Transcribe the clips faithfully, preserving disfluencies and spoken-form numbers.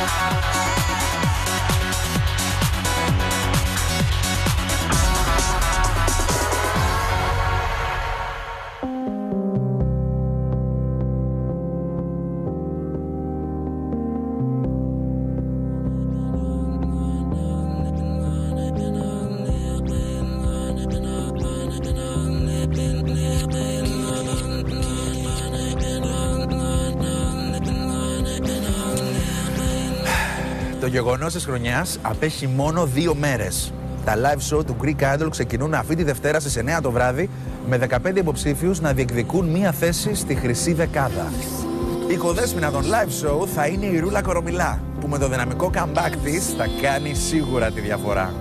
Το γεγονός της χρονιάς απέχει μόνο δύο μέρες. Τα live show του Greek Idol ξεκινούν αυτή τη Δευτέρα στις εννιά το βράδυ με δεκαπέντε υποψήφιους να διεκδικούν μία θέση στη χρυσή δεκάδα. Η κοδέσποινα των live show θα είναι η Ρούλα Κορομιλά, που με το δυναμικό comeback της θα κάνει σίγουρα τη διαφορά.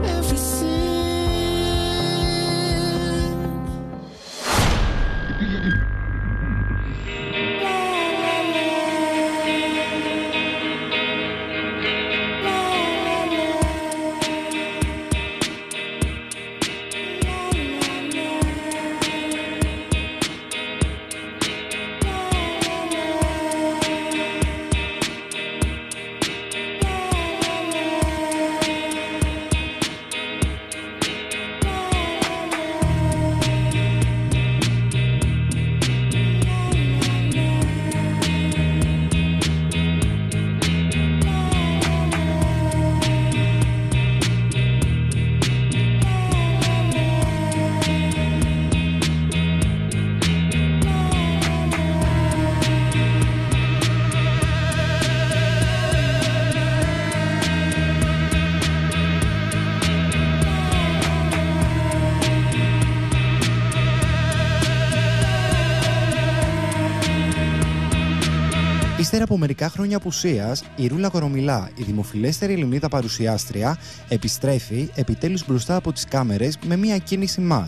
Ύστερα από μερικά χρόνια απουσίας, η Ρούλα Κορομιλά, η δημοφιλέστερη Ελληνίδα παρουσιάστρια, επιστρέφει επιτέλους μπροστά από τις κάμερες με μια κίνηση ματ.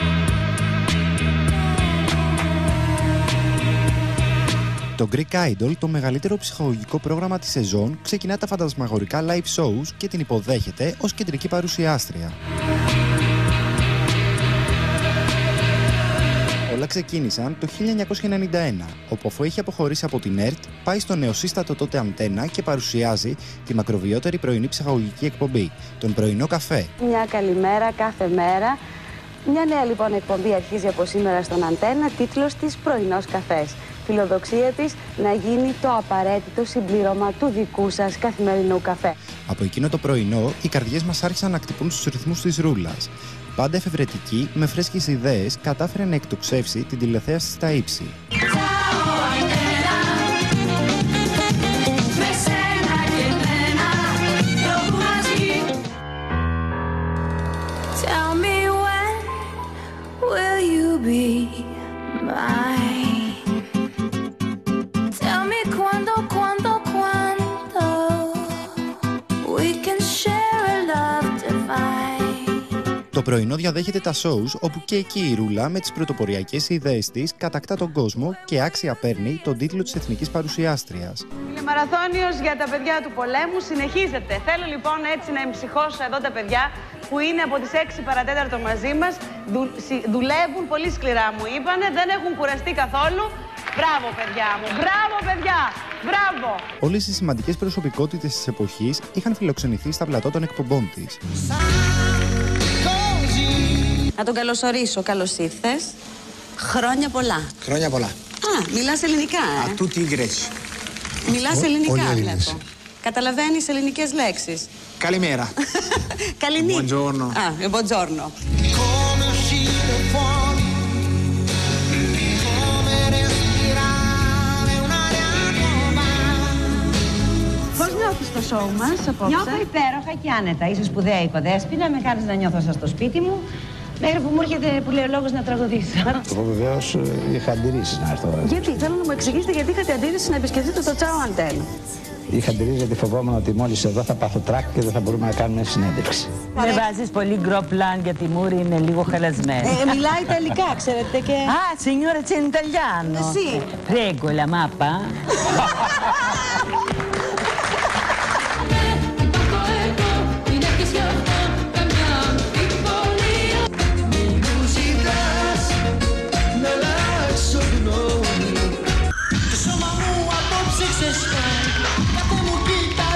Το Greek Idol, το μεγαλύτερο ψυχολογικό πρόγραμμα της σεζόν, ξεκινά τα φαντασμαγορικά live shows και την υποδέχεται ως κεντρική παρουσιάστρια. Όλα ξεκίνησαν το χίλια εννιακόσια ενενήντα ένα, όπου αφού έχει αποχωρήσει από την ΕΡΤ, πάει στο νεοσύστατο τότε Αντένα και παρουσιάζει τη μακροβιότερη πρωινή ψυχαγωγική εκπομπή, τον Πρωινό Καφέ. Μια καλημέρα κάθε μέρα. Μια νέα λοιπόν εκπομπή αρχίζει από σήμερα στον Αντένα, τίτλος της Πρωινός Καφές. Φιλοδοξία της να γίνει το απαραίτητο συμπλήρωμα του δικού σας καθημερινού καφέ. Από εκείνο το πρωινό, οι καρδιές μας άρχισαν να χτυπούν στους ρυθμούς της Ρούλας. Πάντα εφευρετική, με φρέσκες ιδέες, κατάφερε να εκτοξεύσει την τηλεθέαση στα ύψη. Το πρωινό διαδέχεται τα shows, όπου και εκεί η Ρούλα με τις πρωτοποριακές ιδέες της κατακτά τον κόσμο και άξια παίρνει τον τίτλο της εθνικής παρουσιάστριας. Τηλεμαραθώνιος για τα παιδιά του πολέμου συνεχίζεται. Θέλω λοιπόν έτσι να εμψυχώσω εδώ τα παιδιά που είναι από τις έξι παρατέταρτο μαζί μας. Δου, συ, δουλεύουν πολύ σκληρά, μου είπανε, δεν έχουν κουραστεί καθόλου. Μπράβο παιδιά μου, μπράβο παιδιά, μπράβο! Όλες οι σημαντικές προσωπικότητες της εποχής είχαν φιλοξενηθεί στα πλατό των εκπομπών της. Να τον καλωσορίσω. Καλώς ήρθες. Χρόνια πολλά. Χρόνια πολλά. Α, μιλάς ελληνικά, ε. Α, τούτη η Γκρέτσι. Μιλάς ελληνικά, βλέπω. Καταλαβαίνεις ελληνικές λέξεις. Καλημέρα. Καληνύχτα. Buongiorno. Α, buongiorno. Πώς νιώθεις το σοου μας απόψε? Νιώθω υπέροχα και άνετα. Είσαι σπουδαία οικοδέσποινα, με κάνεις να νιώθω σαν στο σπίτι μου. Μέχρι που μου έρχεται που λέει ο λόγος να τραγουδήσω. Εγώ βεβαίως είχα αντιρρήσει να έρθω. Γιατί, θέλω να μου εξηγήσετε γιατί είχατε αντίρρηση να επισκεφτείτε το Τσάο Αντένα. Είχα αντιρρήσει γιατί φοβόμουν ότι μόλις εδώ θα πάθω τράκ και δεν θα μπορούμε να κάνουμε συνέντευξη. Δεν βάζεις πολύ γκρο πλάν γιατί η μούρη είναι λίγο χαλασμένη. Ε, μιλάει Ιταλικά, ξέρετε και... Α, signore, c'è in italiano. Sì. Prego, la mappa. Κάθε μου κοίτα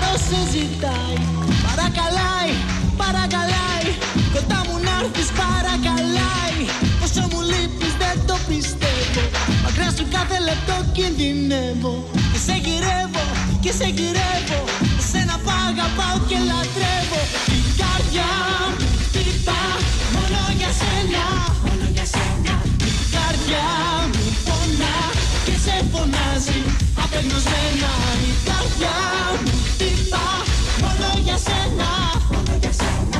λεπτό κινδυνεύω. Και σε γυρεύω και σε γυρεύω. Σένα π' αγαπάω και λατρεύω. Η καρδιά μου χτυπά μόνο για σένα. Μόνο για σένα. Η καρδιά μου πονά και σε φωνάζει απεγνωσμένα. Η καρδιά μου χτυπά μόνο για σένα. Μόνο για σένα.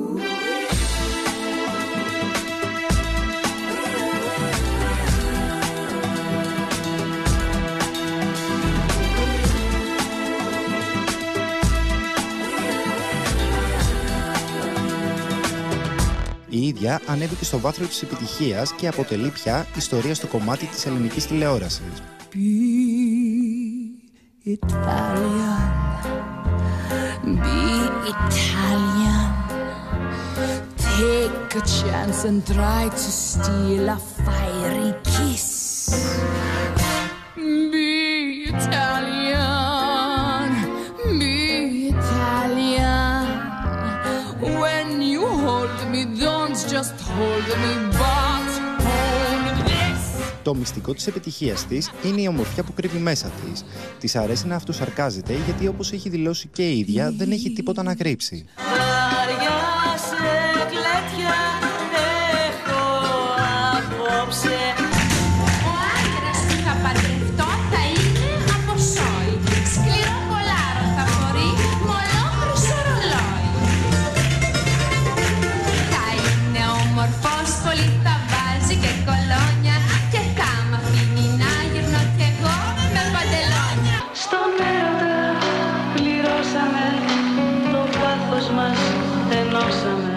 Η ίδια ανέβηκε στο βάθρο της επιτυχίας και αποτελεί πια ιστορία στο κομμάτι της ελληνικής τηλεόρασης. Be Italian, be Italian. Take a chance and try to steal a fiery kiss. Be Italian, be Italian. When you hold me, don't just hold me, but hold this. Το μυστικό της επιτυχίας της είναι η ομορφιά που κρύβει μέσα της. Της αρέσει να αυτοσαρκάζεται γιατί, όπως έχει δηλώσει και η ίδια, δεν έχει τίποτα να κρύψει. Ο άντρας που θα παντρευτώ θα είναι από σόι. Σκληρό κολάρο θα φορεί με ολόκληρο ρολόι. Θα είναι όμορφος, πολύ θα βάζει και κολόνια. Και θα μ' αφήνει να γυρνώ κι εγώ με παντελόνια. Στον έρωτα πληρώσαμε, το πάθος μας ενώσαμε.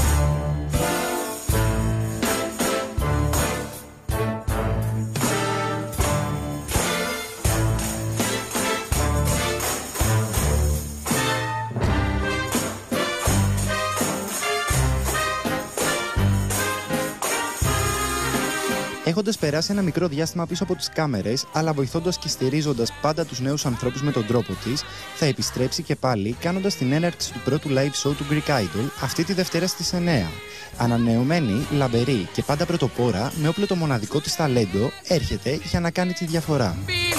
Έχοντας περάσει ένα μικρό διάστημα πίσω από τις κάμερες, αλλά βοηθώντας και στηρίζοντας πάντα τους νέους ανθρώπους με τον τρόπο της, θα επιστρέψει και πάλι κάνοντας την έναρξη του πρώτου live show του Greek Idol αυτή τη Δευτέρα στις εννιά. Ανανεωμένη, λαμπερή και πάντα πρωτοπόρα, με όπλο το μοναδικό της ταλέντο, έρχεται για να κάνει τη διαφορά.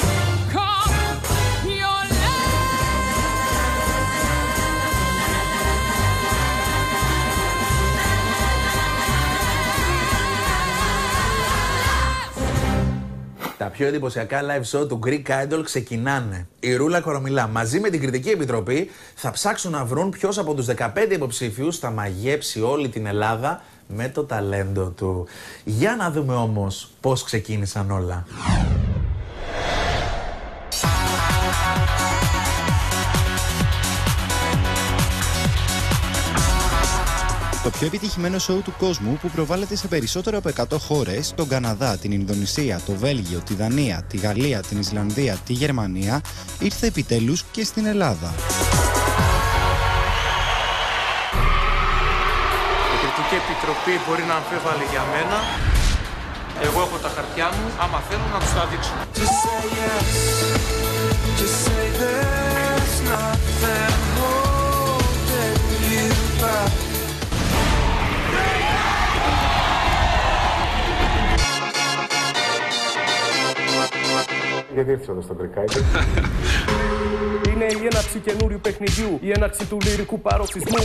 Τα πιο εντυπωσιακά live show του Greek Idol ξεκινάνε. Η Ρούλα Κορομιλά μαζί με την Κριτική Επιτροπή θα ψάξουν να βρουν ποιος από τους δεκαπέντε υποψήφιους θα μαγέψει όλη την Ελλάδα με το ταλέντο του. Για να δούμε όμως πώς ξεκίνησαν όλα. Το πιο επιτυχημένο σοου του κόσμου που προβάλλεται σε περισσότερο από εκατό χώρες, τον Καναδά, την Ινδονησία, το Βέλγιο, τη Δανία, τη Γαλλία, την Ισλανδία, τη Γερμανία, ήρθε επιτέλους και στην Ελλάδα. Η Κριτική Επιτροπή μπορεί να αμφίβαλε για μένα. Εγώ έχω τα χαρτιά μου, άμα θέλω να τους τα δείξω. Γιατί ήρθες εδώ στο Greek Idol? Είναι η έναρξη καινούριου παιχνιδιού, η έναρξη του λυρικού παροξισμού.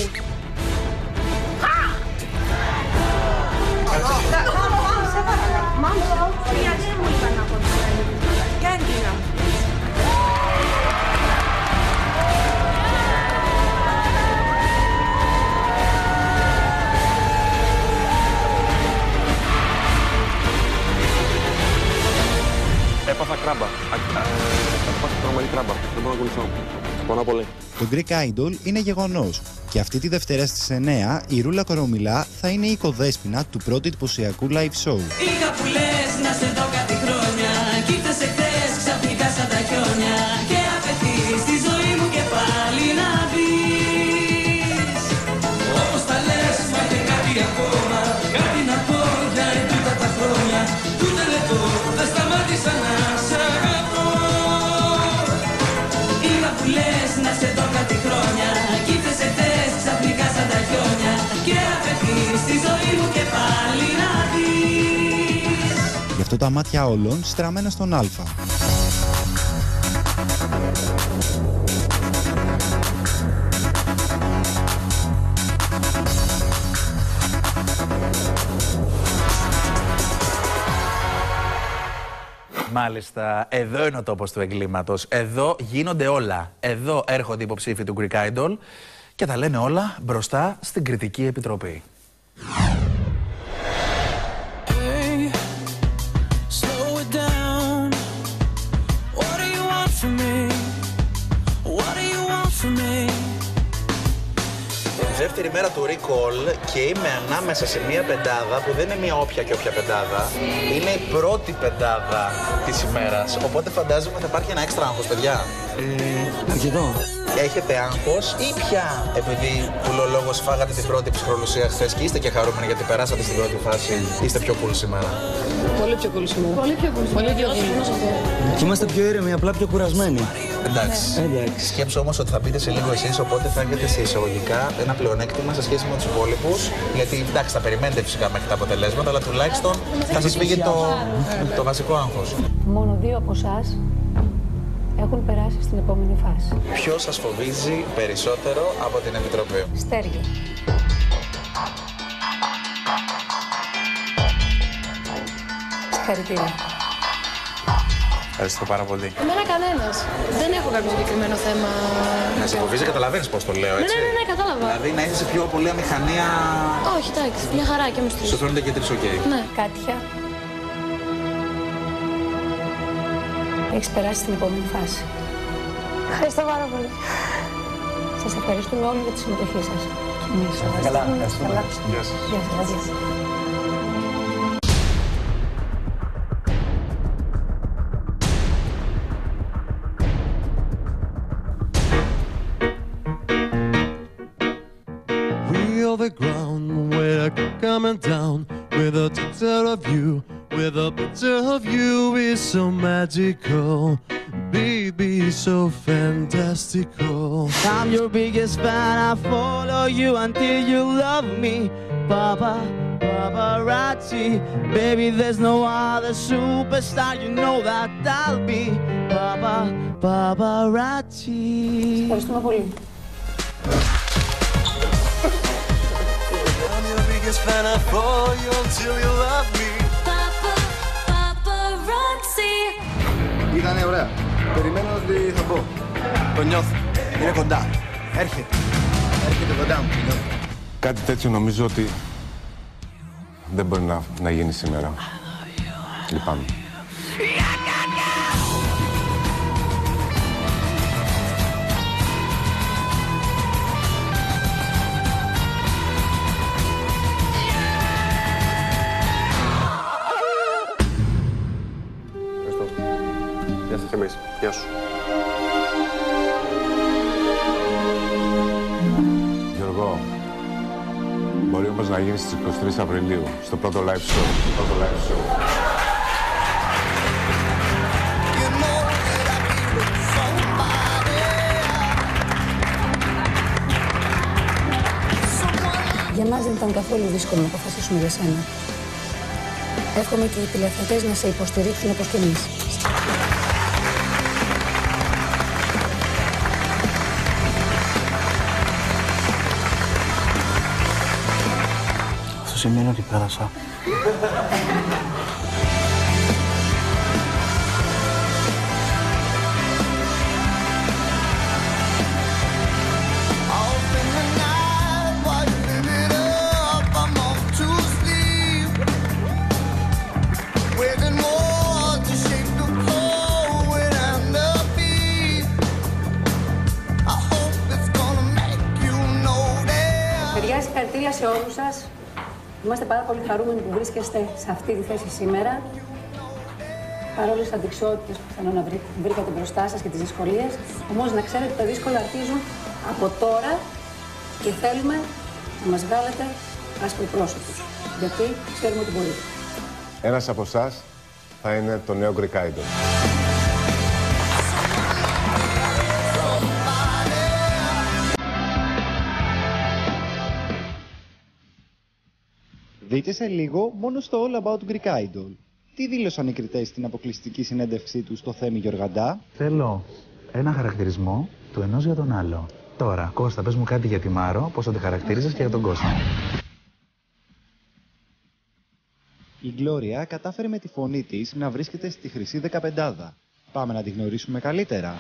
Έπαθα κράμπα. Έπαθα τρομερή κράμπα. Δεν μπορώ να ακολουθώ. Πονά πολύ. Το Greek Idol είναι γεγονός. Και αυτή τη Δευτέρα στις εννιά η Ρούλα Κορομιλά θα είναι η οικοδέσποινα του πρώτου εντυπωσιακού live show. Είχα που λες να σε δω κάτι χρόνια κι ήρθες εχθές ξαφνικά σαν τα χιόνια και απαιτείς στη ζωή μου και πάλι να μπεις. Όπως τα λες μα και κάτι ακόμα, κάτι να πω για ετούτα τα χρόνια κι ούτε λεπτό δεν σταμάτησα να σ' αγαπώ. Είχα που λες να σε δω κάτι χρόνια κι ήρθες εχθές ξαφνικά σαν τα χιόνια και απαιτείς στη ζωή μου και πάλι να μπεις. Γι' αυτό τα μάτια όλων στραμμένα στον Α. Μάλιστα, εδώ είναι ο τόπος του εγκλήματος. Εδώ γίνονται όλα. Εδώ έρχονται οι υποψήφοι του Greek Idol και τα λένε όλα μπροστά στην Κριτική Επιτροπή. Hey, slow it down. What do you want from me? What do you want from me? Δεύτερη μέρα του Recall και είμαι ανάμεσα σε μια πεντάδα που δεν είναι μια όποια και όποια πεντάδα. Είναι η πρώτη πεντάδα της ημέρας. Οπότε φαντάζομαι θα υπάρχει ένα έξτρα άγχος, παιδιά. Ε, αρκετό. Έχετε άγχος ή πια επειδή που λέω λόγος φάγατε την πρώτη ψυχρολουσία χθες και είστε και χαρούμενοι γιατί περάσατε στην πρώτη φάση, είστε πιο cool σήμερα? Πολύ πιο cool σήμερα. Πολύ πιο cool. Πολύ πιο cool. Και είμαστε πιο ήρεμοι, απλά πιο κουρασμένοι. Εντάξει. Εντάξει. Σκέψου όμως ότι θα μπείτε σε λίγο εσείς, οπότε θα έχετε σε εισαγωγικά ένα πλεονέκτημα σε σχέση με τους υπόλοιπους. Γιατί εντάξει, θα περιμένετε φυσικά μέχρι τα αποτελέσματα, αλλά τουλάχιστον θα σας φύγει το, το βασικό άγχος. Μόνο δύο από εσάς έχουν περάσει στην επόμενη φάση. Ποιος σας φοβίζει περισσότερο από την Επιτροπή? Στέργιο. Συγχαρητήρια. Ευχαριστώ πάρα πολύ. Εμένα κανένας. Δεν έχω κάποιο συγκεκριμένο θέμα. Να σε φοβίζει, καταλαβαίνεις πώς το λέω, έτσι? Ναι, ναι, ναι, κατάλαβα. Δηλαδή να είσαι σε πιο πολύ αμηχανία. Όχι, εντάξει, μια χαρά και με στρες. Σου φαίνονται και τρεις οκ. Ναι, Κάτια. Έχεις περάσει στην επόμενη φάση. Ευχαριστώ πάρα πολύ. Σας ευχαριστούμε όλοι για τη συμμετοχή σας. Καλά, ευχαριστούμε. Γεια σας. Γεια σας. The ground we're coming down with a picture of you, with a picture of you is so magical, baby, so fantastical. I'm your biggest fan, I follow you until you love me. Papa, paparazzi, baby, there's no other superstar, you know that I'll be. Papa, paparazzi. Ευχαριστούμε πολύ. Fan, I follow you until you love me. Papa, paparazzi. Ήτανε ωραία. Περιμένω ότι θα πω. Το νιώθω. Είναι κοντά. Έρχεται. Έρχεται κοντά μου. Το νιώθω. Κάτι τέτοιο νομίζω ότι δεν μπορεί να, να γίνει σήμερα. Λυπάμαι. Και εμείς. Γεια σου. Γιώργο, μπορεί όμως να γίνει στις είκοσι τρεις Απριλίου, στο πρώτο live show. Στο πρώτο live show. Για μας δεν ήταν καθόλου δύσκολο να αποφασίσουμε για σένα. Εύχομαι και οι τηλεθεατές να σε υποστηρίξουν όπως και εμείς. Αυτό σημαίνει ότι πέρασα. Συγχαρητήρια σε όλους σας. Είμαστε πάρα πολύ χαρούμενοι που βρίσκεστε σε αυτή τη θέση σήμερα. Παρόλες τις αντικσότητες που πιθανόν να βρήκατε μπροστά σας και τις δυσκολίες, όμως να ξέρετε ότι τα δύσκολα αρχίζουν από τώρα και θέλουμε να μας βγάλετε ασπροπρόσωπους. Γιατί ξέρουμε ότι μπορείτε. Ένας από εσάς θα είναι το νέο Greek Idol. Δείτε σε λίγο μόνο στο All About Greek Idol. Τι δήλωσαν οι κριτές στην αποκλειστική συνέντευξή τους στο Θέμη Γιοργαντά? Θέλω ένα χαρακτηρισμό του ενός για τον άλλο. Τώρα, Κώστα, πες μου κάτι για τη Μάρο, πώς θα τη χαρακτηρίζεις και για τον Κώστα. Η Γκλώρια κατάφερε με τη φωνή της να βρίσκεται στη χρυσή δεκαπεντάδα. Πάμε να τη γνωρίσουμε καλύτερα.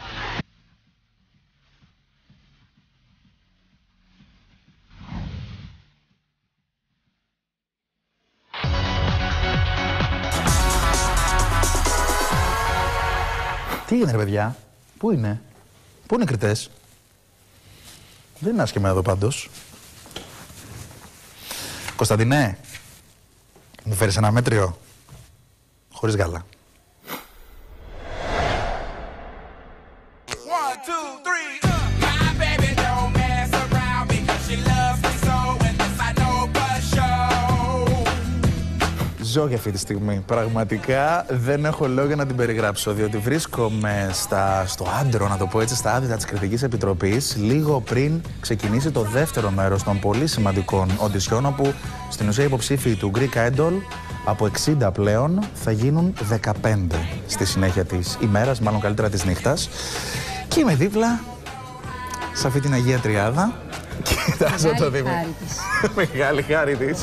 Τι έγινε ρε παιδιά, πού είναι, πού είναι οι κριτές? Δεν είναι άσχημα εδώ πάντως. Κωνσταντινέ, μου φέρεις ένα μέτριο, χωρίς γάλα. Ζω για αυτή τη στιγμή. Πραγματικά δεν έχω λόγια να την περιγράψω, διότι βρίσκομαι στα, στο άντρο, να το πω έτσι, στα άδυτα της Κριτικής Επιτροπής, λίγο πριν ξεκινήσει το δεύτερο μέρος των πολύ σημαντικών οντισιών, όπου στην ουσία υποψήφοι του Greek Idol από εξήντα πλέον θα γίνουν δεκαπέντε στη συνέχεια της ημέρας, μάλλον καλύτερα της νύχτας. Και είμαι δίπλα σε αυτή την Αγία Τριάδα. Κοιτάζω το Δημήτρη. Μεγάλη χάρη της.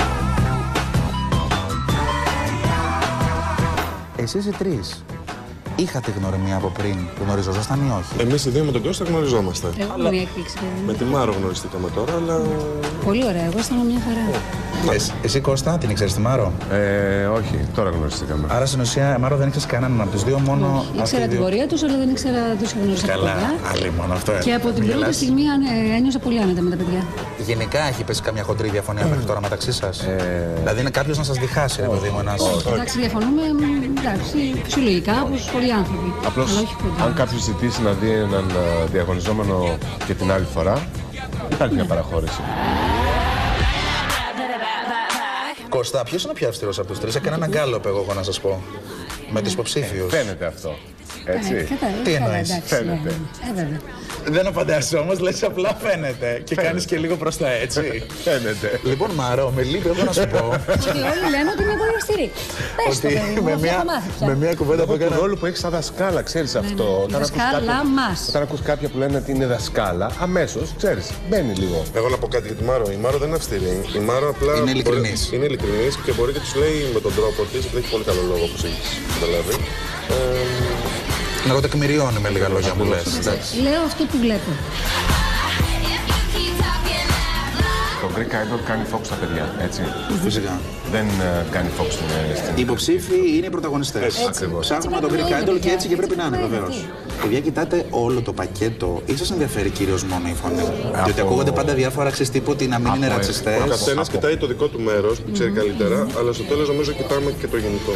Εσείς οι τρεις είχατε γνωριμία από πριν, γνωριζόσασταν ή όχι? Εμείς οι δύο με τον Κώστα γνωριζόμαστε. Εγώ αλλά... μια εκπλήξη. Με τη Μάρο γνωριστήκαμε τώρα, αλλά... Πολύ ωραία, εγώ ήμουν μια χαρά. Ε, εσύ, εσύ Κώστα, την ήξερες τη Μάρο? Ε, όχι, τώρα γνωριστήκαμε. Άρα στην ουσία, Μάρο, δεν ήξερες κανέναν από τους δύο, μόνο... Όχι, ήξερα την πορεία τους, αλλά δεν ήξερα τους γνώρισα τα παιδιά. Καλά, άλλη μόνο αυτό. Και από την πρώτη στιγμή ένιωσα πολύ άνετα με τα παιδιά. Γενικά έχει πέσει καμιά χοντρή διαφωνία μέχρι τώρα μεταξύ σας? Ε... Δηλαδή είναι κάποιος να σας διχάσει, ρε παιδί μου, ένας... Όχι, εντάξει, διαφωνούμε, εντάξει, φυσιολογικά, όπως πολλοί άνθρωποι. Απλώς, αν κάποιος ζητήσει να δει έναν διαγωνιζόμενο και την άλλη φορά, υπάρχει μια παραχώρηση. Κώστα, ποιος είναι ο πιο αυστηρός από τους τρεις? Έκανα έναν γκάλωπ εγώ, εγώ να σας πω. Με τους υποψήφιους. Ε, φαίνεται αυτό. Έτσι. Ε, Τι εννοείς? Φαίνεται. Ε, Δεν απαντάς όμως, λες απλά φαίνεται. Και κάνεις και λίγο προς τα έτσι. Φαίνεται. Λοιπόν, Μαρό, με λείπει εγώ να σου πω. Ότι όλοι λένε ότι είναι πολύ αυστηρή. Πες το, παιδί μου, αυτό έχω μάθει πια. Με μια κουβέντα που έκανα. Το ρόλο που έχεις σαν δασκάλα, ξέρεις αυτό. Δασκάλα μας. Όταν ακούς κάποια που λένε ότι είναι δασκάλα, αμέσως, ξέρεις, μπαίνει λίγο. Εγώ να πω κάτι για τη Μάρο. Η Μάρο δεν είναι αυστηρή. Η Μάρο απλά. Είναι ειλικρινής. Είναι ειλικρινής και μπορεί και τους λέει με τον τρόπο της, γιατί έχει πολύ καλό λόγο όπως έχεις καταλάβει. Να το τεκμηριώνει με λίγα λόγια μου λες. Λέω αυτό που βλέπω. Το Greek Idol κάνει focus στα παιδιά, έτσι. Φυσικά. Δεν uh, κάνει focus στην Ελλάδα. Οι υποψήφοι είναι οι πρωταγωνιστές. Ψάχνουμε τον Greek Idol και έτσι και πρέπει να είναι, βεβαίως. Παιδιά, κοιτάτε όλο το πακέτο ή σας ενδιαφέρει κυρίως μόνο η φωνή? Διότι ακούγονται πάντα διάφορα αξιστύπου ότι να μην είναι ρατσιστές. Ο καθένας κοιτάει το δικό του μέρος που ξέρει καλύτερα, αλλά στο τέλος νομίζω κοιτάμε και το γενικό.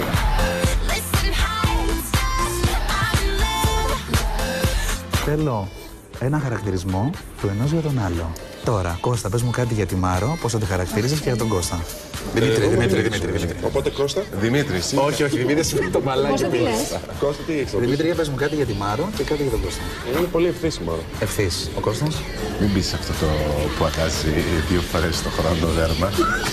Θέλω ένα χαρακτηρισμό του ενός για τον άλλο. Τώρα, Κώστα, πες μου κάτι για τη Μάρο, πώς θα τη χαρακτηρίζεις και για τον Κώστα. Δημήτρη, Δημήτρη, Δημήτρη, Δημήτρη. Οπότε Κώστα. Δημήτρη, εσύ. Όχι, όχι, Δημήτρη, το μαλάκι. Κώστα, τι λες? Κώστα, τι έχεις? Δημήτρη, πες μου κάτι για τη Μάρο και κάτι για τον Κώστα. Είναι πολύ ευθύς η Μάρο. Ευθύς. Ο Κώστας. Μην πεις αυτό το που αλλάζει δύο φορές το χρόνο δέρμα.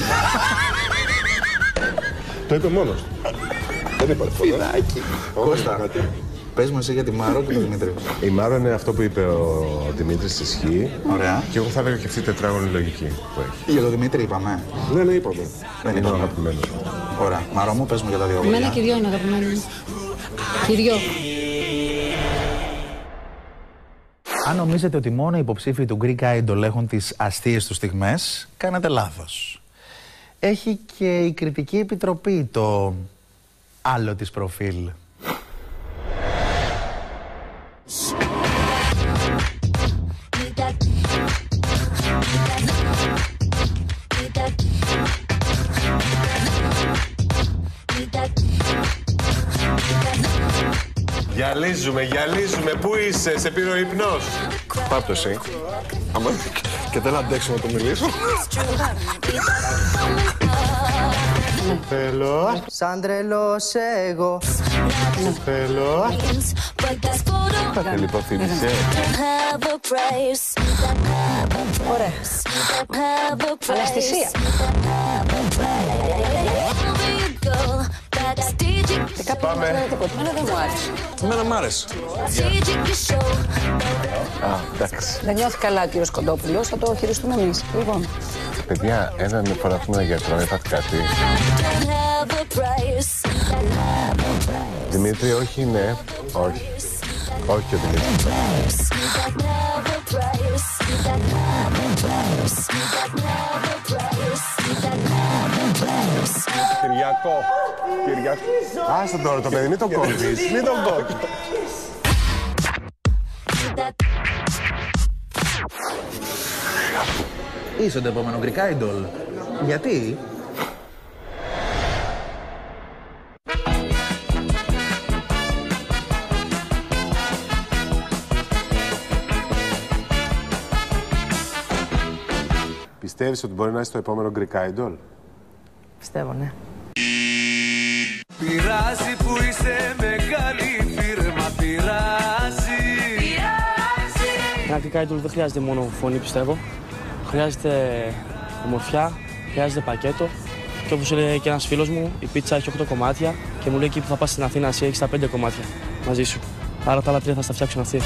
Το είπε μόνος. Δεν υπάρχει πολλά. Φιδάκι. Κώστα. Πες μου εσύ για τη Μάρο και τον Δημήτρη. Η Μάρο είναι αυτό που είπε ο Δημήτρης, ισχύει. Ωραία. Και εγώ θα έλεγα και αυτή η τετράγωνη λογική που έχει. Για τον Δημήτρη είπαμε. Ναι, ναι, είπαμε. Δεν είναι είπαμε. ο αγαπημένος. Ωραία. Μάρο μου, πες μου για τα δύο. Εμένα και δυο είναι αγαπημένοι μου. Και δυο. Αν νομίζετε ότι μόνο οι υποψήφοι του Greek Idol έχουν τις αστείες τους στιγμές, κάνετε λάθος. Έχει και η Κριτική Επιτροπή το άλλο της προφίλ. Γυαλίζουμε, γυαλίζουμε. Πού είσαι, σε πήρε ο ύπνος? Πάρ' εσύ. Άμα και δεν αντέξω να το μιλήσω. Θέλω. Σαν τρελός εγώ. Θέλω. Θα θέλει υποθύμησε. Ωραία. Αναισθησία. Και κάποιος δεν λέει τίποτα. Εμένα δεν μου άρεσε. Εμένα μ' άρεσε. Α, εντάξει. Δεν νιώθει καλά ο κύριος Κοντόπουλος, θα το χειριστούμε εμείς. Λοιπόν. Παιδιά, ένα με φορά ένα γιατρό, έπαθε κάτι. Δημήτρη, όχι, ναι. Όχι. Όχι ο Δημήτρης. Κυριακό. Κυριακό. Άστο τώρα το παιδί, μην τον κόβεις. Μην τον κόβεις. Είσαι το επόμενο Greek Idol. Γιατί? Πιστεύεις ότι μπορεί να είσαι το επόμενο Greek Idol? Πιστεύω, ναι. Πειράζει που είσαι μεγάλη φίρμα, πειράζει. Ένα Greek Idol δεν χρειάζεται μόνο φωνή, πιστεύω. Χρειάζεται ομορφιά, χρειάζεται πακέτο. Και όπως έλεγε και ένας φίλος μου, η πίτσα έχει οκτώ κομμάτια και μου λέει εκεί που θα πας στην Αθήνα, εσύ έχεις τα πέντε κομμάτια μαζί σου. Άρα τα άλλα τρία θα στα φτιάξουν αυτοί.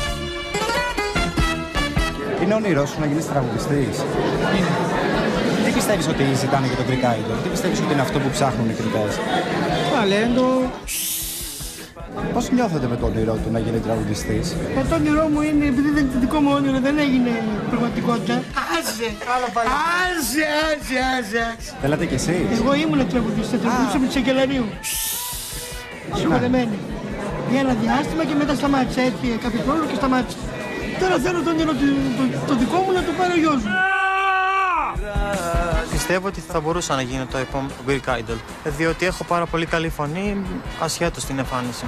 Είναι όνειρό σου να γίνεις τραγουδιστής? Είναι. Τι πιστεύεις ότι ζητάνε για το Greek Idol? Τι πιστεύεις ότι είναι αυτό που ψάχνουν οι κριτές? Ταλέντο. Πώς νιώθετε με το όνειρό του να γίνει τραγουδιστής? Ε, το όνειρό μου είναι, επειδή δεν, το δικό μου όνειρο δεν έγινε πραγματικότητα. Άσε! Άσε, άσε, άσε, άσε. Θέλατε κι εσείς? Εγώ ήμουν τραγουδιστής, τραγουδιστής με τη Σακελαρίου. Συγχωρεμένη. Για ένα διάστημα και μετά σταμάτησε. Έτυχε κάποιο χρόνο και σταμάτησε. Τώρα θέλω το όνειρο το, το, το δικό μου να το πάρει ο γιος μου. Πιστεύω ότι θα μπορούσα να γίνω το επόμενο Greek Idol, διότι έχω πάρα πολύ καλή φωνή, ασχέτως στην εμφάνιση.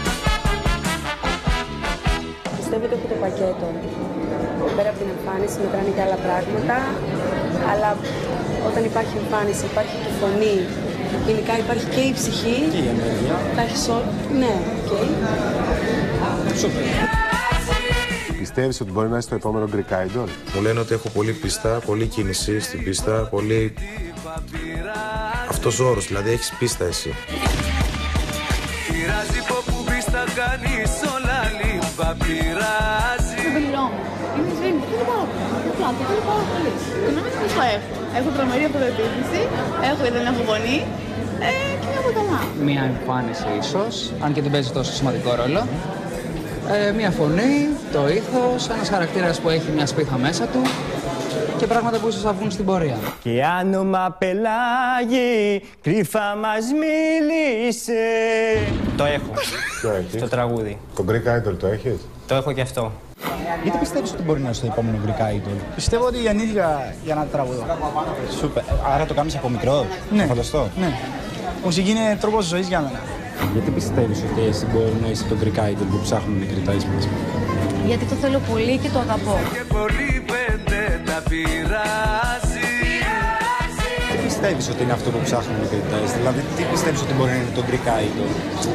Πιστεύω ότι έχω το πακέτο. Πέρα από την εμφάνιση μετράνε και άλλα πράγματα, αλλά όταν υπάρχει εμφάνιση υπάρχει και φωνή. Γενικά υπάρχει και η ψυχή. Και η ενέργεια. Τα έχεις όλα. Ναι, οκ. Σούπερ. Πιστεύεις ότι μπορεί να είσαι το επόμενο Greek Idol? Μου λένε ότι έχω πολύ πίστα, πολύ κίνηση στην πίστα, πολύ... αυτός ο όρος, δηλαδή έχεις πίστα εσύ. Πειράζει που πίστα κάνεις όλα λίμπα, πειράζει. Το πενηρό μου. Είναι σβήνει, δεν πάω. Δεν πάω, δεν πάω πολύ. Και νομίζω πως το έχω. Έχω τρομερή αυτοπεποίθηση, έχω γιατί δεν έχω φωνή ε, και νιώθω καλά. Μία εμφάνιση ίσως, αν και δεν παίζει τόσο σημαντικό ρόλο. Ε, μια φωνή, το ήθος, ένας χαρακτήρας που έχει μια σπίθα μέσα του και πράγματα που ίσως θα βγουν στην πορεία. Και άνομα πελάγι, κρύφα μας μίλησε. Το έχω. Το έχεις? Το τραγούδι. Το Greek Idol το έχεις? Το έχω και αυτό. Γιατί πιστεύεις ότι μπορεί να είσαι το επόμενο Greek Idol? Πιστεύω ότι γεννήθηκα για να τραγουδώ. Σούπερ. Άρα το κάνεις από μικρό? Ναι. Το φανταστώ. Ναι. Μουσική είναι τρόπος ζωής για μένα. Γιατί πιστεύεις ότι εσύ μπορεί να είσαι το Greek Idol που ψάχνουν οι κριτές μας? Γιατί το θέλω πολύ και το αγαπώ. Και πολύ πέντε τα πειράζει. Τι πιστεύεις ότι είναι αυτό που ψάχνουν οι κριτές? Δηλαδή, τι πιστεύεις ότι μπορεί να είναι το Greek Idol?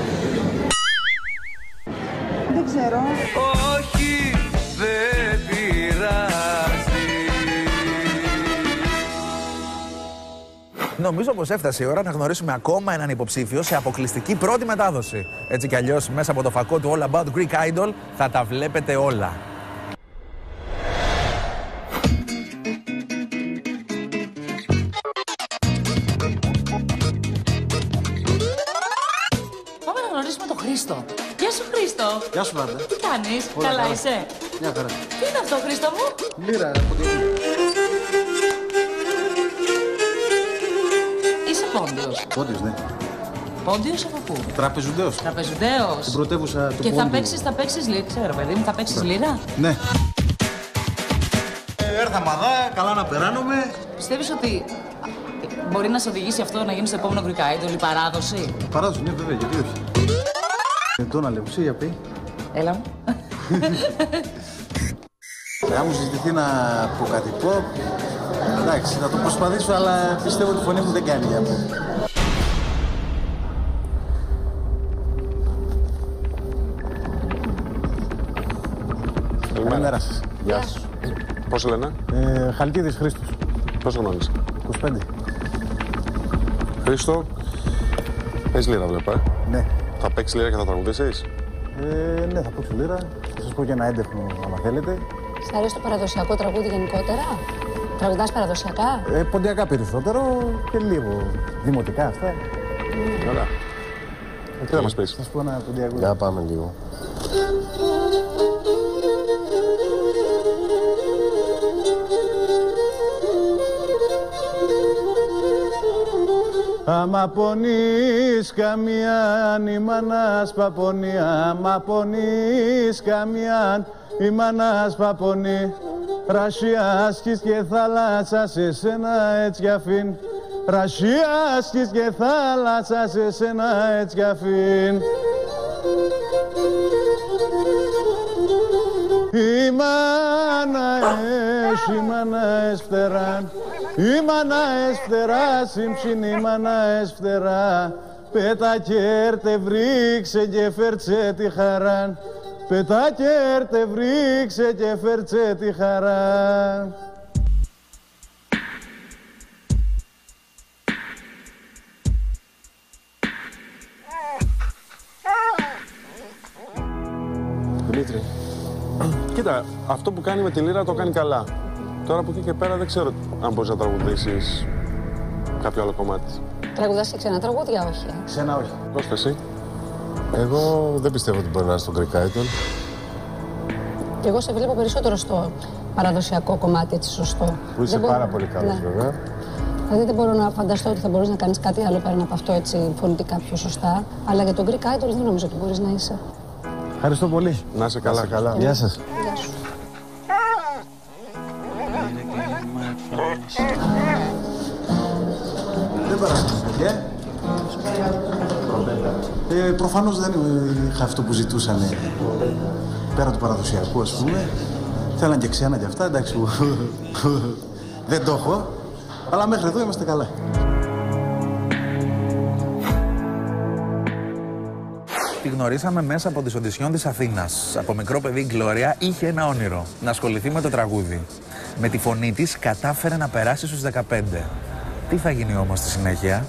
Δεν ξέρω. Όχι, δεν πειράζει. Νομίζω πως έφτασε η ώρα να γνωρίσουμε ακόμα έναν υποψήφιο σε αποκλειστική πρώτη μετάδοση. Έτσι κι αλλιώς μέσα από το φακό του All About Greek Idol θα τα βλέπετε όλα. Πάμε να γνωρίσουμε τον Χρήστο. Γεια σου Χρήστο. Γεια σου Μάρτα. Τι κάνεις, Όλα καλά καλά. είσαι? Μια χαρά. Τι είναι αυτό Χρήστο μου? Λύρα από το... Είσαι πόντιος. Πόντιος, ναι. Πόντιος από πού? Τραπεζουντέος. Τραπεζουντέος. Στην πρωτεύουσα του Και θα Πόντιου. παίξεις, θα παίξεις λίρα, ξέρω παιδί μου, θα παίξεις λίρα. Ναι. Ε, έρθα μαδά, καλά να περάνομαι. Πιστεύεις ότι μπορεί να σε οδηγήσει αυτό να γίνεις το επόμενο Greek Idol, η παράδοση? Παράδοση, ναι βέβαια, γιατί όχι. Ε, το να λέω, εσύ για πει. Έλα μου. Αν μου ζητηθεί να πω κάτι πω, εντάξει, θα το προσπαθήσω, αλλά πιστεύω ότι η φωνή μου δεν κάνει για πω. Καλημέρα σας. Γεια σου. Πώς λένε? Ε, Χαλκίδης Χρήστος. Πόσο χρόνο είσαι? είκοσι πέντε. Χρήστο, Παίζει λίρα, βλέπω. Ε. Ναι. Θα παίξει λίρα και θα τραγουδήσεις. Ε, ναι, θα παίξω λίρα. Θα σας πω και ένα έντεχνο, άμα θέλετε. Σ' αρέσει το παραδοσιακό τραγούδι γενικότερα? Τραγουδάς παραδοσιακά? Ε, ποντιακά περισσότερο και λίγο δημοτικά αυτά. Mm. Ωραία. Τι θα μας πεις? Θα σας πω ένα ποντιακό. Για πάμε λίγο. Άμα πονείς καμιάν η μάνας παπονεί, άμα πονείς καμιάν η μάνας παπονεί. Ρασιάσκεις και θάλασσα σε σένα έτσι αφήν, ρασιάσκεις και θάλασσα σε σένα έτσι αφήν. Η μάνα ες, η μάνα ες φτεράν, η μάνα ες φτερά, σύμψιν η μάνα ες φτερά. Πέτα και έρτε βρήξε και φέρτσε τη χαρά, πέτα και έρτε βρήξε και φέρτσε τη χαρά. Δημήτρη, κοίτα, αυτό που κάνει με τη λύρα το κάνει καλά. Τώρα από εκεί και πέρα δεν ξέρω αν μπορείς να τραγουδήσεις κάποιο άλλο κομμάτι. Τραγουδάς και ξένα τραγούδια, όχι? Ε? Ξένα όχι. Κώστα, εσύ? Εγώ δεν πιστεύω ότι μπορεί να είναι στον Greek Idol. Και εγώ σε βλέπω περισσότερο στο παραδοσιακό κομμάτι, έτσι σωστό. Που είσαι πάρα πολύ καλός, ναι. Βέβαια. Δηλαδή δεν μπορώ να φανταστώ ότι θα μπορείς να κάνεις κάτι άλλο πέραν από αυτό, έτσι φωνητικά πιο σωστά. Αλλά για τον Greek Idol δεν νομίζω ότι μπορείς να είσαι. Ευχαριστώ πολύ. Να είσαι καλά. καλά. Γεια σας. Γεια σου. Δεν παρακολουθείτε. Ε, προφανώς δεν είχα αυτό που ζητούσαν πέρα του παραδοσιακού, ας πούμε. Θέλαν και ξένα και αυτά, εντάξει, δεν το έχω. Αλλά μέχρι εδώ είμαστε καλά. Τη γνωρίσαμε μέσα από τις οντισιόν της Αθήνας. Από μικρό παιδί η Γκλώρια είχε ένα όνειρο, να ασχοληθεί με το τραγούδι. Με τη φωνή της κατάφερε να περάσει στους δεκαπέντε. Τι θα γίνει όμως στη συνέχεια?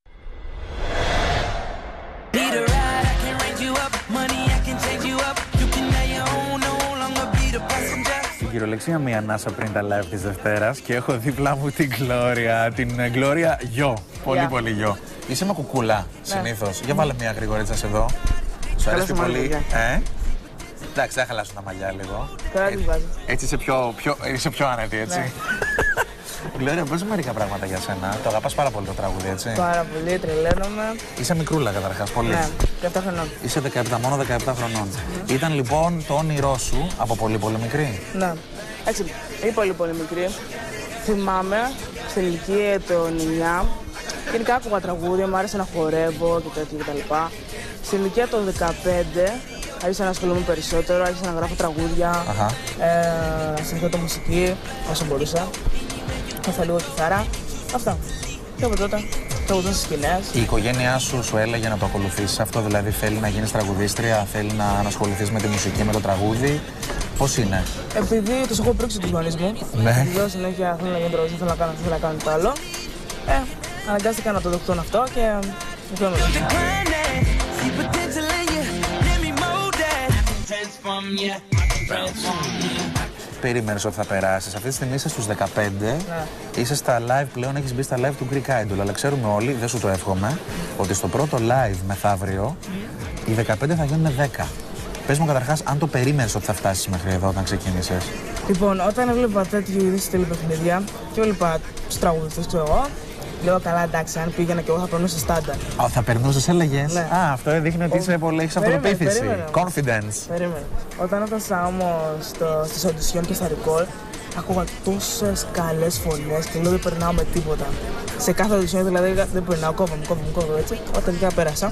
Στην κυριολεξία μία ανάσα πριν τα live της Δευτέρας και έχω δίπλα μου την Γκλώρια, την Γκλώρια γιο, πολύ yeah. πολύ γιο. Είσαι με κουκούλα, συνήθως. Yeah. Για βάλε μία γρηγορίτσα σε εδώ. Σου αρέσει πολύ. Ε? Εντάξει, θα χαλάσουν τα μαλλιά λίγο. Τώρα τι βάζω. Έτσι είσαι πιο, πιο, είσαι πιο άνετη, έτσι. Ναι. Γκλώρια, πες μερικά πράγματα για σένα. Το αγαπάς πάρα πολύ το τραγούδι, έτσι. Πάρα πολύ, τρελαίνομαι. Είσαι μικρούλα καταρχάς, πολύ. Ναι, δεκαεπτά χρονών. Είσαι δεκαεπτά, μόνο δεκαεπτά χρονών. Mm. Ήταν λοιπόν το όνειρό σου από πολύ πολύ μικρή. Ναι. Έτσι, ή πολύ πολύ μικρή. Θυμάμαι στην ηλικία των εννιά. Γενικά άκουγα τραγούδια, μου άρεσε να χορεύω και τέτοια κτλ. Στην ηλικία των δεκαπέντε άρχισα να ασχολούμαι περισσότερο, άρχισα να γράφω τραγούδια, ε, να συνθέτω μουσική όσο μπορούσα. Ήθελα λίγο κιθάρα. Αυτά. Και από τότε τραγουδούσα στις σκηνές. Η οικογένειά σου σου έλεγε να το ακολουθήσεις αυτό, δηλαδή θέλει να γίνεις τραγουδίστρια, θέλει να ανασχοληθείς με τη μουσική, με το τραγούδι. Πώς είναι? Επειδή τους έχω πρίξει τους γονείς μου. Ναι. Λέω συνέχεια θέλω να γίνω τραγουδιστή, θέλω να κάνω, θέλω να κάνω το άλλο. Ε, αναγκάστηκα να το δεχτούν αυτό και αυτό με το. Περίμενες ότι θα περάσεις. Αυτή τη στιγμή είσαι στους δεκαπέντε, ναι. Είσαι στα live πλέον, έχεις μπει στα live του Greek Idol. Αλλά ξέρουμε όλοι, δεν σου το εύχομαι, ότι στο πρώτο live μεθαύριο mm. οι δεκαπέντε θα γίνουν δέκα. Πες μου καταρχάς, αν το περίμενες ότι θα φτάσεις μέχρι εδώ όταν ξεκίνησες. Λοιπόν, όταν έβλεπα τέτοιου είδους τηλεπαιχνίδια και έβλεπα τους τραγουδιστές, ξέρω εγώ, λέω καλά, εντάξει, αν πήγαινα και εγώ θα περνούσα στάνταρ. Α, θα περνούσες, έλεγες. Ναι. Α, αυτό δείχνει ότι είσαι πολύ, έχεις αυτοπεποίθηση. Confidence. Περίμενε. Όταν έφτασα όμως στις οντισιόν και στα record, άκουγα τόσες καλές φωνές και λέω δεν περνάω με τίποτα. Σε κάθε οντισιόν δηλαδή δεν περνάω, κόβομαι, κόβομαι, κόβομαι έτσι. Όταν τελικά πέρασα.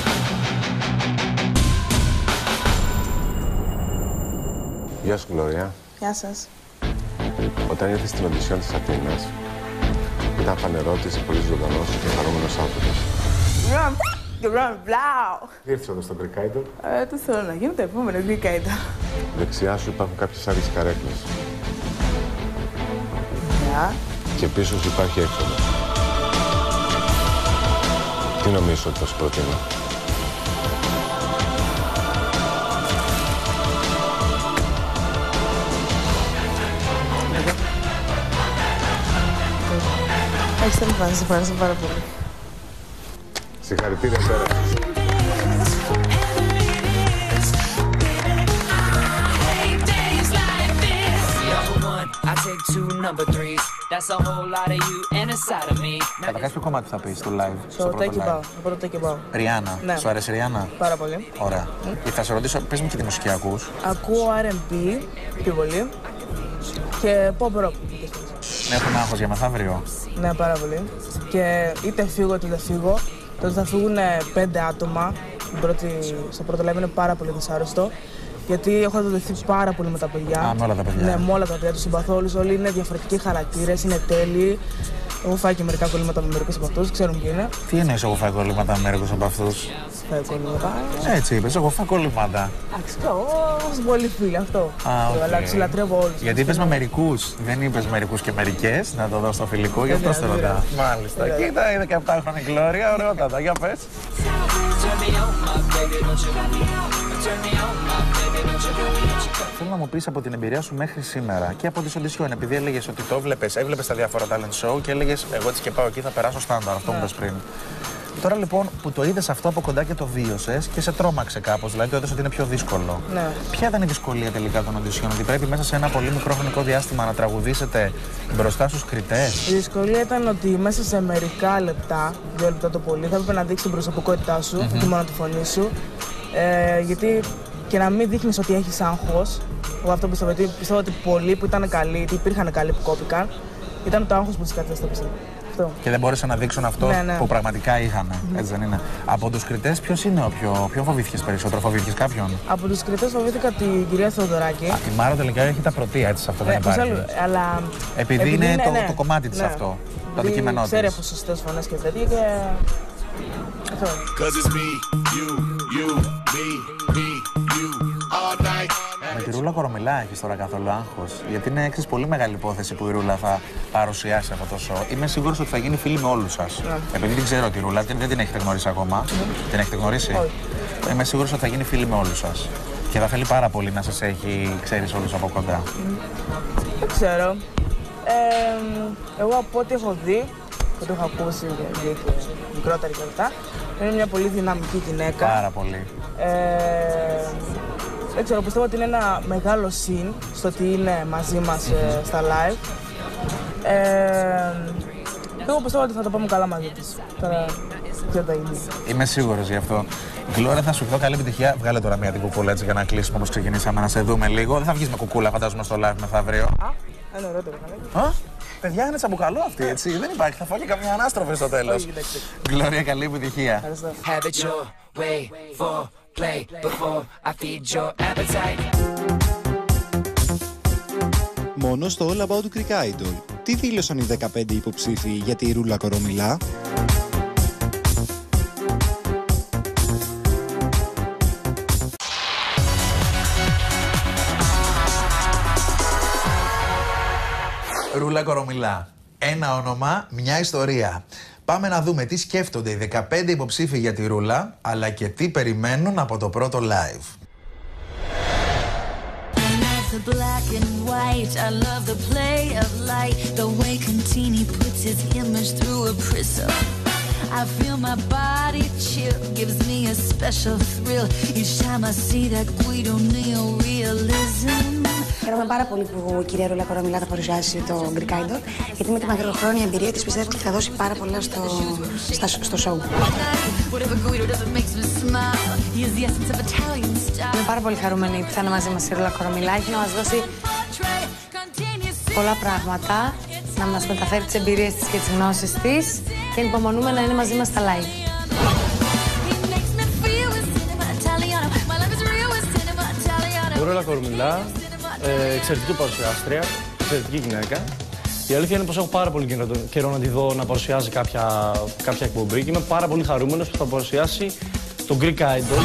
Γεια σου, Γκλώρια. Γεια σας. Όταν ήρθες στην οντισιόν της Αθήνας, ήταν φανερό ότι είσαι πολύ ζωντανός και χαρούμενος άνθρωπος. Και βράμε βλάω. Ήρθες εδώ στο Greek Idol. Ε, τι θέλω να γίνει το επόμενο Greek Idol. Δεξιά σου υπάρχουν κάποιες άλλες καρέκλες. Ναι. Και πίσω σου υπάρχει έξοδο. Τι νομίζω ότι θα σου προτείνω? Έχεις την εμφάνιση, ευχαριστώ πάρα πολύ. Συγχαρητήρια, πέρα. Καταρχάς, ποιο κομμάτι θα πεις στο live? Στο Take It Bow, το πρώτο Take It Bow. Ριάννα. Ναι. Σου αρέσει η Ριάννα? Πάρα πολύ. Ωραία. Mm. Θα σε ρωτήσω, πες μου και τι μουσική ακούς. Ακούω αρ εν μπι, πιο πολύ. Και pop rock. Έχουν άγχος για μεθαύριο? Ναι, πάρα πολύ. Και είτε φύγω είτε δεν φύγω, τότε θα φύγουν πέντε άτομα. Πρώτη, στο πρώτο live είναι πάρα πολύ δυσάρεστο. Γιατί έχω αδελφθεί πάρα πολύ με τα παιδιά. Α, με όλα τα παιδιά. Ναι, με όλα τα παιδιά, τους συμπαθώ όλους. Όλοι είναι διαφορετικοί χαρακτήρες, είναι τέλειοι. Έχω φάει και μερικά κολλήματα με μερικούς από αυτούς, ξέρουν ποιοι είναι. Τι εννοείς, έχω φάει κολλήματα με μερικούς από αυτούς? Φάει κολλήματα. Έτσι είπες, έχω φάει κολλήματα. Εντάξει, εγώ πολύ φίλοι, αυτό. Α, okay. Αλλά τους λατρεύω όλους. Γιατί είπες με μερικούς, δεν είπες μερικούς και μερικές, να το δω στο φιλικό, γι' αυτό σε ρωτάω. Μάλιστα. Κοίτα, η δεκαεπτάχρονη Γκλώρια, ωραιότατα, για πες. Θέλω να μου πεις από την εμπειρία σου μέχρι σήμερα και από τις οντισιόν, επειδή έλεγες ότι το έβλεπες, έβλεπες τα διάφορα talent show και έλεγες εγώ έτσι και πάω εκεί θα περάσω στάνταρ, αυτό μου είπες πριν. Τώρα λοιπόν που το είδες αυτό από κοντά και το βίωσες και σε τρόμαξε κάπως, δηλαδή το είδες ότι είναι πιο δύσκολο. Ναι. Ποια ήταν η δυσκολία τελικά των οντισιόν, ότι πρέπει μέσα σε ένα πολύ μικρό χρονικό διάστημα να τραγουδήσετε μπροστά στους κριτές? Η δυσκολία ήταν ότι μέσα σε μερικά λεπτά, δύο λεπτά το πολύ, θα έπρεπε να δείξεις την προσωπικότητά σου, Mm-hmm. όχι μόνο τη φωνή σου. Ε, γιατί και να μην δείχνεις ότι έχεις άγχος. Εγώ αυτό πιστεύω, γιατί πιστεύω ότι πολλοί που ήταν καλοί, ότι υπήρχαν καλοί που κόπηκαν, ήταν το άγχος που τους καθίσταται, πιστεύω. Αυτό. Και δεν μπόρεσαν να δείξουν αυτό Ναι, ναι. που πραγματικά είχαν. Mm-hmm. Έτσι δεν είναι? Από τους κριτές, ποιος είναι ο πιο. Ποιον φοβήθηκες περισσότερο, φοβήθηκες κάποιον? Από τους κριτές φοβήθηκα την κυρία Θεοδωράκη. Α, η Μάρα τελικά έχει τα πρωτεία, έτσι, σε αυτό Ναι, δεν υπάρχει. άλλο, αλλά... Επειδή, επειδή είναι, είναι το, ναι, το κομμάτι της ναι. αυτό. Το Επειδή αντικείμενό της. ξέρει από σωστές φωνές και τέτοια και... Αυτό. Με τη Ρούλα Κορομιλά έχεις τώρα καθόλου άγχος? Γιατί είναι εξής πολύ μεγάλη υπόθεση που η Ρούλα θα παρουσιάσει αυτό το show. Είμαι σίγουρος ότι θα γίνει φίλη με όλους σας. Ναι. Επειδή την ξέρω τη Ρούλα, δεν την έχετε γνωρίσει ακόμα. Mm. Την έχετε γνωρίσει? Όχι. Είμαι σίγουρος ότι θα γίνει φίλη με όλους σας. Και θα θέλει πάρα πολύ να σας έχει, ξέρεις, όλους από κοντά. Mm. Δεν ξέρω. Ε, εγώ από ό,τι έχω δει, που το έχω ακούσει και μικρότερη και αυτά, είναι μια πολύ δυναμική γυναίκα. Πάρα πολύ. Ε, δεν ξέρω, πιστεύω ότι είναι ένα μεγάλο συν στο ότι είναι μαζί μας mm-hmm. ε, στα live. Ε, εγώ πιστεύω ότι θα τα πάμε καλά μαζί της. Τώρα ποιο θα γίνει. Είμαι σίγουρος γι' αυτό. Γκλώρια, θα σου ευχηθώ καλή επιτυχία. Βγάλε τώρα μια την κουκούλα έτσι για να κλείσουμε όπως ξεκινήσαμε, να σε δούμε λίγο. Δεν θα βγεις με κουκούλα, φαντάζομαι, στο live μεθαύριο. Α, ένα ωραίο Α, παιδιά είναι τσαμπουκαλό αυτή, έτσι. Δεν υπάρχει, θα φάω και καμιά ανάστροφη στο τέλος. Γκλώρια, καλή επιτυχία. Μόνο στο All About Greek Idol. Τι δήλωσαν οι δεκαπέντε υποψήφοι για τη Ρούλα Κορομιλά? Ρούλα Κορομιλά. Ένα όνομα, μια ιστορία. Πάμε να δούμε τι σκέφτονται οι δεκαπέντε υποψήφοι για τη Ρούλα, αλλά και τι περιμένουν από το πρώτο live. The black and white, I love the play of light, the way Contini puts his image through a prism. I feel my body chill, gives me a special thrill each time I see that Guido neorealism. Χαίρομαι πάρα πολύ που η κυρία Ρούλα Κορομιλά θα παρουσιάσει το Greek Idol, γιατί με τη μακροχρόνια εμπειρία της πιστεύω ότι θα δώσει πάρα πολλά στο, στα, στο show. Είμαι πάρα πολύ χαρούμενη που θα είναι μαζί μας η Ρούλα Κορομιλά. Έχει να μας δώσει πολλά πράγματα, να μας μεταφέρει τις εμπειρίες της και τις γνώσεις της και υπομονούμε να είναι μαζί μας στα live. Η Ρούλα Κορομιλά, ε, εξαιρετική παρουσιάστρια, εξαιρετική γυναίκα. Η αλήθεια είναι πως έχω πάρα πολύ καιρό να τη δω να παρουσιάζει κάποια, κάποια εκπομπή και είμαι πάρα πολύ χαρούμενος που θα παρουσιάσει το Greek Idol.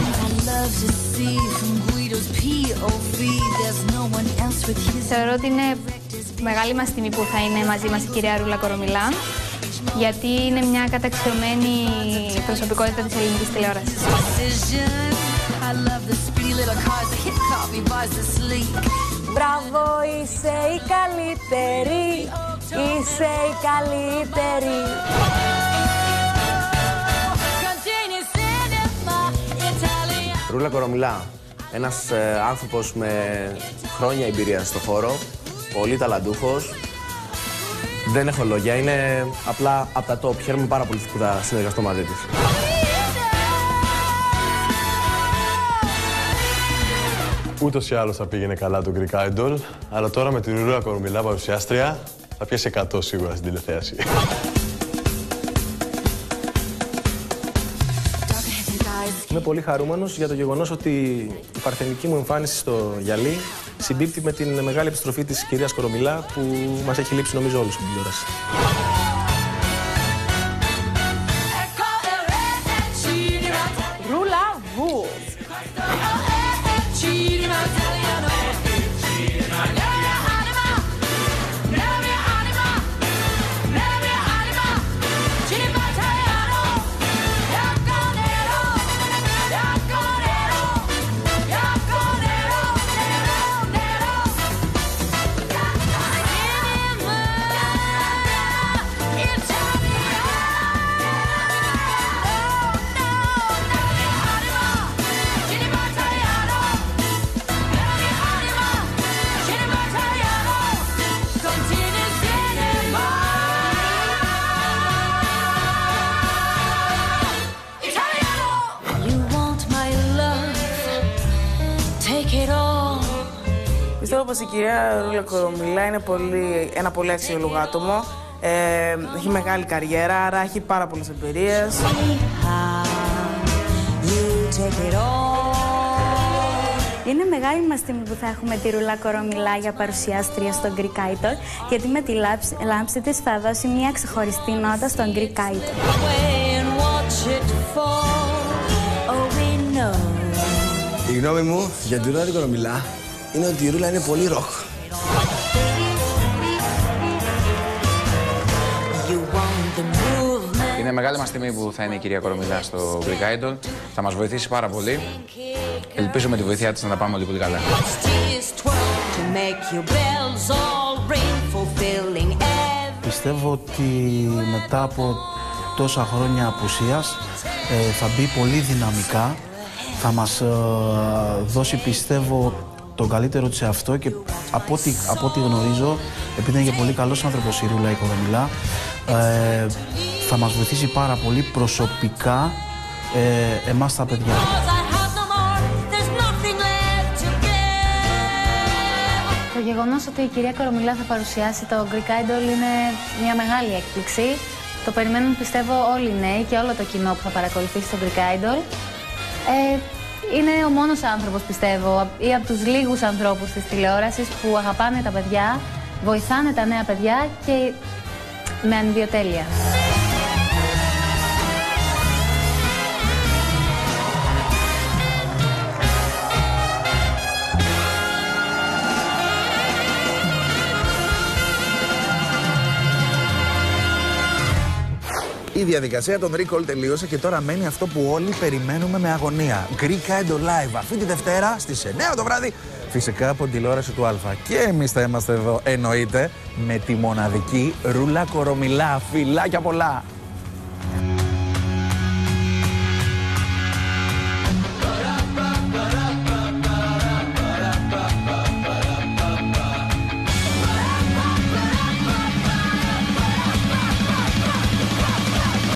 Θεωρώ ότι είναι μεγάλη μας τιμή που θα είναι μαζί μας η κυρία Ρούλα Κορομιλά γιατί είναι μια καταξιωμένη προσωπικότητα της ελληνικής τηλεόρασης. Μπράβο, είσαι η καλύτερη, είσαι η καλύτερη. Ρούλα Κορομιλά, ένας ε, άνθρωπος με χρόνια εμπειρία στο χώρο, πολύ ταλαντούχος. Δεν έχω λόγια, είναι απλά από τα top. Χαίρομαι πάρα πολύ που θα συνεργαστώ μαζί της. Ούτως ή άλλως θα πήγαινε καλά το Greek Idol, αλλά τώρα με την Ρούλα Κορομιλά παρουσιάστρια θα πιέσει εκατό σίγουρα στην τηλεθέαση. Είμαι πολύ χαρούμενος για το γεγονός ότι η παρθενική μου εμφάνιση στο γυαλί συμπίπτει με την μεγάλη επιστροφή της κυρίας Κορομιλά που μας έχει λείψει νομίζω όλους στην τηλεόραση. Ρούλα Βου. Πιστεύω πως η κυρία Ρούλα Κορομιλά είναι πολύ, ένα πολύ αξιόλογο άτομο. Ε, έχει μεγάλη καριέρα, άρα έχει πάρα πολλές εμπειρίες. Είναι μεγάλη μας τιμή που θα έχουμε τη Ρούλα Κορομιλά για παρουσιάστρια στο Greek Idol, γιατί με τη λάμψη της θα δώσει μια ξεχωριστή νότα στον Greek Idol. Η γνώμη μου για τη Ρούλα Κορομιλά είναι ότι η Ρούλα είναι πολύ ροκ. Είναι μεγάλη μας τιμή που θα είναι η κυρία Κορομιλά στο Greek Idol. Θα μας βοηθήσει πάρα πολύ. Ελπίζω με τη βοήθειά της να τα πάμε όλοι πολύ καλά. Πιστεύω ότι μετά από τόσα χρόνια απουσίας ε, θα μπει πολύ δυναμικά. Θα μας ε, δώσει, πιστεύω, τον καλύτερο της εαυτό και από ό,τι, από ό,τι γνωρίζω, επειδή είναι και πολύ καλός άνθρωπος η Ρούλα η Κορομιλά, ε, θα μας βοηθήσει πάρα πολύ προσωπικά ε, εμάς τα παιδιά. Το γεγονός ότι η κυρία Κορομιλά θα παρουσιάσει το Greek Idol είναι μια μεγάλη έκπληξη. Το περιμένουν, πιστεύω, όλοι οι νέοι και όλο το κοινό που θα παρακολουθήσει το Greek Idol. Ε, είναι ο μόνος άνθρωπος, πιστεύω, ή από τους λίγους ανθρώπους της τηλεόρασης που αγαπάνε τα παιδιά, βοηθάνε τα νέα παιδιά και με ανιδιοτέλεια. Η διαδικασία των recall τελείωσε και τώρα μένει αυτό που όλοι περιμένουμε με αγωνία. Greek Idol Live αυτή τη Δευτέρα στις εννιά το βράδυ, φυσικά από την τηλεόραση του Α. Και εμείς θα είμαστε εδώ, εννοείται, με τη μοναδική Ρούλα Κορομιλά. Φιλάκια πολλά!